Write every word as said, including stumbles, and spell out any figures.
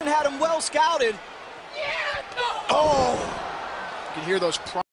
Had him well scouted. Yeah, no. Oh, you can hear those.